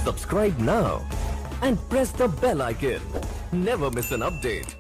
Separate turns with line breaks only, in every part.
Subscribe now and press the bell icon. Never miss an update.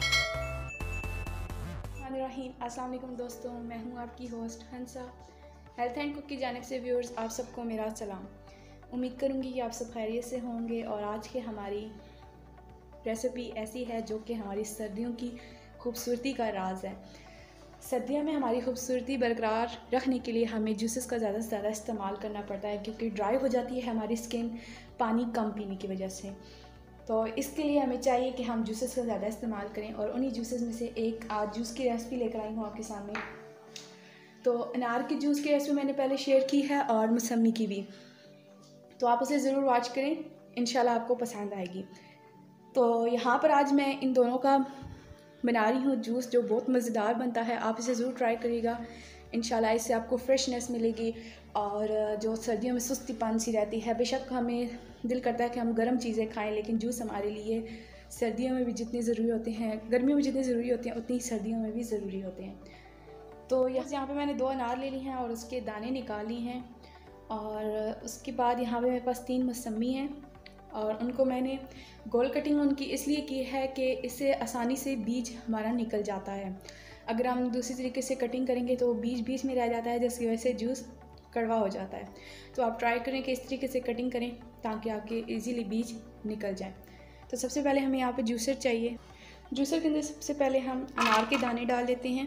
अस्सलाम वालेकुम दोस्तों, मैं हूं आपकी host Hansa. Health and cook की जानिब से व्यूअर्स आप सबको मेरा सलाम। उम्मीद करूंगी कि आप सब खैरियत से होंगे। और आज की हमारी रेसिपी ऐसी है जो कि हमारी सर्दियों की खूबसूरती का राज है। सर्दियों में हमारी खूबसूरती बरकरार रखने के लिए हमें जूसेस का ज़्यादा से ज़्यादा इस्तेमाल करना पड़ता है, क्योंकि ड्राई हो जाती है हमारी स्किन पानी कम पीने की वजह से। तो इसके लिए हमें चाहिए कि हम जूसेस का ज़्यादा इस्तेमाल करें। और उन्हीं जूसेस में से एक आज जूस की रेसिपी लेकर आई हूँ आपके सामने। तो अनार के जूस की रेसिपी मैंने पहले शेयर की है और मौसमी की भी, तो आप उसे ज़रूर वॉच करें, इंशाल्लाह आपको पसंद आएगी। तो यहाँ पर आज मैं इन दोनों का बना रही हूँ जूस, जो बहुत मज़ेदार बनता है। आप इसे ज़रूर ट्राई करिएगा, इंशाल्लाह इससे आपको फ्रेशनेस मिलेगी। और जो सर्दियों में सुस्तीपन सी रहती है, बेशक हमें दिल करता है कि हम गर्म चीज़ें खाएं, लेकिन जूस हमारे लिए सर्दियों में भी जितने ज़रूरी होते हैं, गर्मियों में जितने ज़रूरी होते हैं, उतनी सर्दियों में भी ज़रूरी होते हैं। तो यहाँ पे मैंने 2 अनार ले ली हैं और उसके दाने निकाल ली हैं। और उसके बाद यहाँ पे मेरे पास 3 मौसमी हैं और उनको मैंने गोल कटिंग उनकी इसलिए की है कि इससे आसानी से बीज हमारा निकल जाता है। अगर हम दूसरी तरीके से कटिंग करेंगे तो बीज बीच में रह जाता है, जिसकी वजह से जूस कड़वा हो जाता है। तो आप ट्राई करें कि इस तरीके से कटिंग करें ताकि आपके इजीली बीज निकल जाए। तो सबसे पहले हमें यहाँ पे जूसर चाहिए। जूसर के अंदर सबसे पहले हम अनार के दाने डाल देते हैं।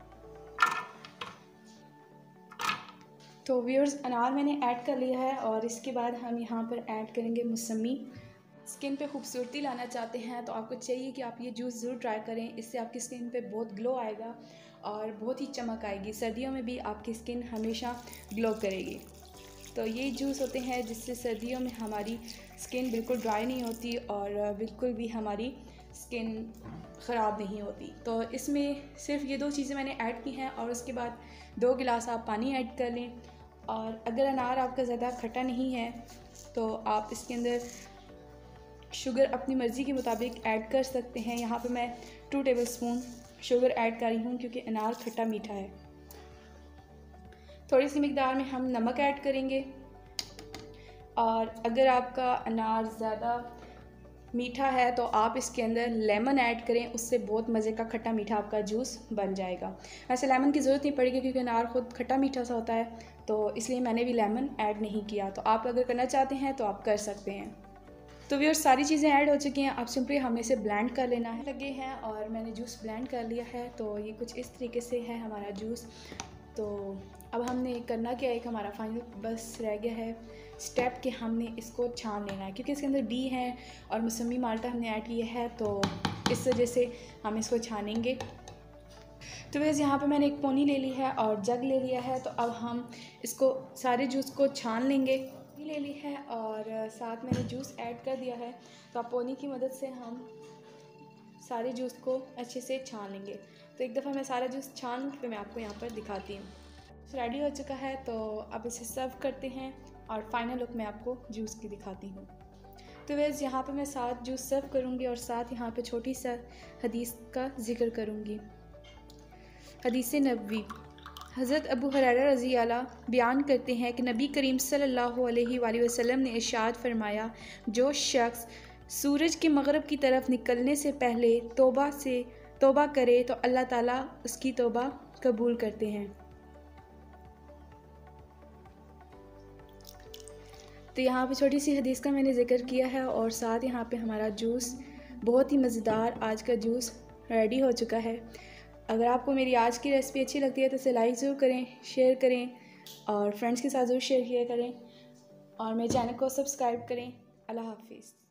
तो व्यूअर्स, अनार मैंने ऐड कर लिया है और इसके बाद हम यहाँ पर ऐड करेंगे मौसमी। स्किन पे खूबसूरती लाना चाहते हैं तो आपको चाहिए कि आप ये जूस ज़रूर ट्राई करें। इससे आपकी स्किन पे बहुत ग्लो आएगा और बहुत ही चमक आएगी। सर्दियों में भी आपकी स्किन हमेशा ग्लो करेगी। तो ये जूस होते हैं जिससे सर्दियों में हमारी स्किन बिल्कुल ड्राई नहीं होती और बिल्कुल भी हमारी स्किन ख़राब नहीं होती। तो इसमें सिर्फ ये 2 चीज़ें मैंने ऐड की हैं। और उसके बाद 2 गिलास आप पानी ऐड कर लें। और अगर अनार आपका ज़्यादा खट्टा नहीं है तो आप इसके अंदर शुगर अपनी मर्ज़ी के मुताबिक ऐड कर सकते हैं। यहाँ पे मैं 2 टेबलस्पून शुगर ऐड कर रही हूँ, क्योंकि अनार खट्टा मीठा है। थोड़ी सी मिकदार में हम नमक ऐड करेंगे। और अगर आपका अनार ज़्यादा मीठा है तो आप इसके अंदर लेमन ऐड करें, उससे बहुत मज़े का खट्टा मीठा आपका जूस बन जाएगा। वैसे लेमन की ज़रूरत नहीं पड़ेगी, क्योंकि अनार ख़ुद खट्टा मीठा सा होता है, तो इसलिए मैंने भी लेमन ऐड नहीं किया। तो आप अगर करना चाहते हैं तो आप कर सकते हैं। तो व्यूअर्स, सारी चीज़ें ऐड हो चुकी हैं। अब सिंपली हमें इसे ब्लेंड कर लेना है लगे हैं। और मैंने जूस ब्लेंड कर लिया है। तो ये कुछ इस तरीके से है हमारा जूस। तो अब हमने करना क्या है, एक हमारा फाइनल बस रह गया है स्टेप कि हमने इसको छान लेना है, क्योंकि इसके अंदर डी है और मौसमी माल्टा हमने ऐड किया है, तो इस वजह से हम इसको छानेंगे। तो वैसे यहाँ पे मैंने एक पोनी ले ली है और जग ले लिया है। तो अब हम इसको सारे जूस को छान लेंगे। ले ली है और साथ मैंने जूस ऐड कर दिया है। तो अब पोनी की मदद से हम सारे जूस को अच्छे से छान लेंगे। तो एक दफ़ा मैं सारा जूस छान के मैं आपको यहाँ पर दिखाती हूँ। रेडी हो चुका है, तो अब इसे सर्व करते हैं और फाइनल लुक मैं आपको जूस की दिखाती हूँ। तो वैसे यहाँ पे मैं 7 जूस सर्व करूँगी और साथ यहाँ पे छोटी सा हदीस का जिक्र करूँगी। हदीस नबवी, हज़रत अबू हुरैरा रज़ी अल्लाह बयान करते हैं कि नबी करीम सल्लल्लाहु अलैहि वसल्लम ने इरशाद फरमाया, जो शख्स सूरज के मगरब की तरफ निकलने से पहले तौबा करे तो अल्लाह ताला उसकी तौबा कबूल करते हैं। तो यहाँ पे छोटी सी हदीस का मैंने जिक्र किया है और साथ यहाँ पे हमारा जूस बहुत ही मज़ेदार आज का जूस रेडी हो चुका है। अगर आपको मेरी आज की रेसिपी अच्छी लगती है तो इसे लाइक ज़रूर करें, शेयर करें और फ्रेंड्स के साथ ज़रूर शेयर किया करें और मेरे चैनल को सब्सक्राइब करें। अल्लाह हाफिज़।